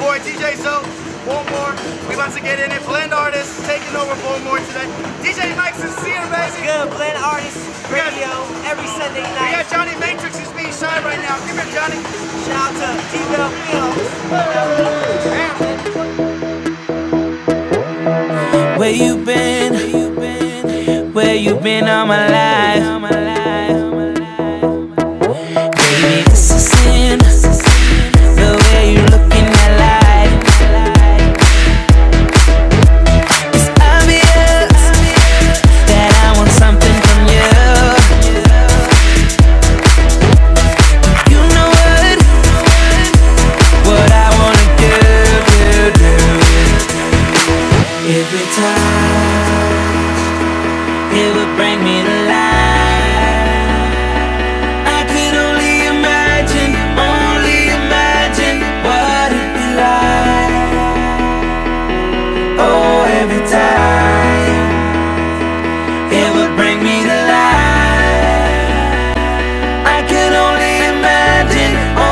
boy DJ Zoe, Baltimore. We about to get in it. Blend Artists taking over Baltimore today. DJ Mike Sincere, baby. What's good? Blend Artists Radio every Sunday night. We got Johnny Matrix is being shy right now. Give it, Johnny. Shout out to T-Bell Fields. Where you been? Where you been all my life? Baby, this is sin. The way you look in that light. It's obvious that I want something from you. You know what I wanna do. Every time it would bring me to life. I could only imagine what it'd be like. Oh, every time it would bring me to life. I could only imagine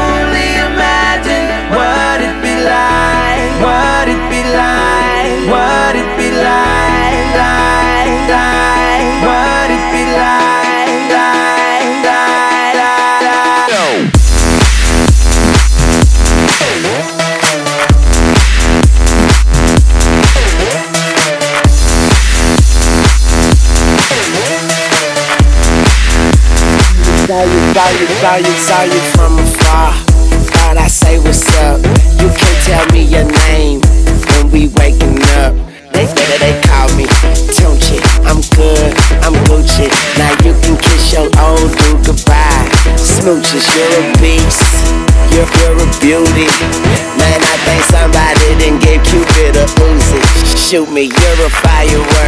what it'd be like, what it'd be like, what it'd be like, what it'd be like, Saw you from afar. Thought I say what's up. You can't tell me your name when we waking up. They call me Tunchi. I'm good, I'm Gucci. Now you can kiss your old dude goodbye. Smooches, you're a beast. You're a beauty. Man, I think somebody didn't give Cupid a Uzi. Shoot me, you're a firework.